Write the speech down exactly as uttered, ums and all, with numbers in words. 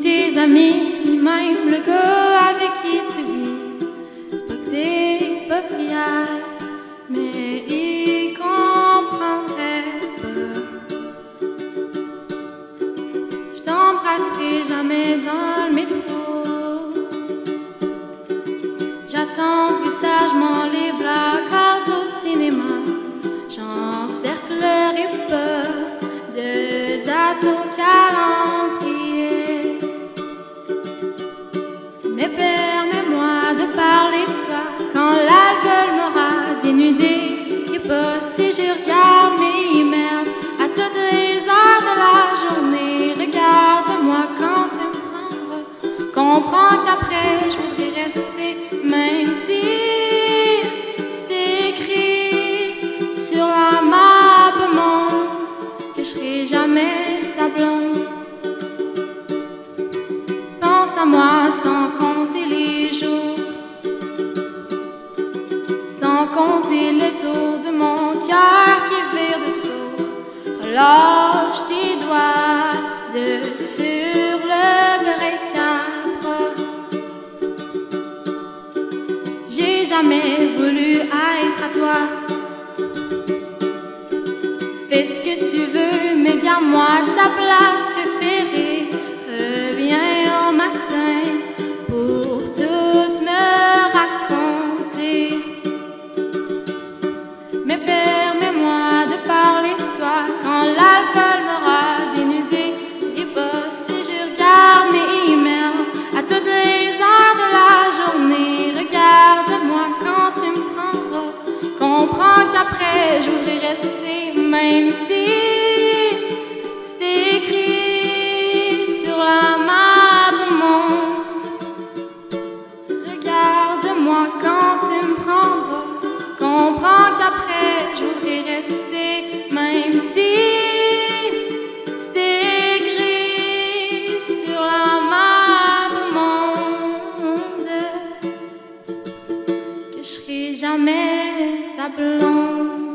tes amis, ni même le gars avec qui tu vis. C'est pas que t'es pas fier, mais il comprendrait pas. Je t'embrasserai jamais dans le métro. J'attendrai sagement les placards au cinéma. J'encerclerai pas de date au calendrier. Mais permets-moi de parler de toi quand l'alcool m'aura dénudé. Et pas si je regarde mes emails à toutes les heures de la journée. Regarde-moi quand tu me prendras. Comprends qu'après je voudrais rester, même si c'est écrit sur la map monde que je serai jamais ta blonde. Pense à moi sans compter les jours, sans compter les tours de mon cœur qui vire de sourd. Lâche tes doigts de sur le vrai cadre. J'ai jamais voulu être à toi. Fais ce que tu veux, mais garde-moi ta place préférée. Reviens au matin pour tout me raconter. Mais permets-moi de parler de toi quand l'alcool m'aura dénudé. Et pas si je regarde mes emails à toutes les heures de la journée. Regarde-moi quand tu me prendras. Comprends qu'après je voudrais rester, même si c'est écrit sur la map monde. Regarde-moi quand tu me prendras. Comprends qu'après je voudrais rester, même si c'est écrit sur la map monde que je serai jamais ta blonde.